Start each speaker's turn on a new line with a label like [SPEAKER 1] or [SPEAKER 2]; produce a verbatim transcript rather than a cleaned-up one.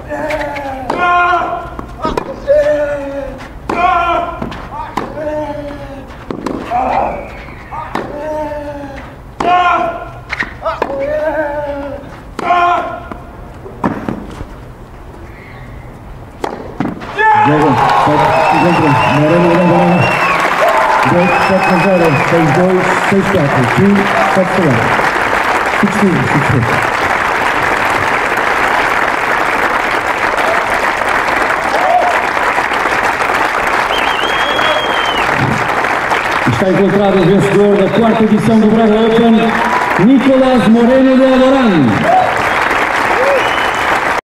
[SPEAKER 1] Moreno, Moreno, dois, sete a zero, seis dois, seis quatro, cinco, sete zero. seis cinco, seis cinco. Está encontrado o vencedor da quarta edição do Braga Open, Nicolas Moreno de Alboran.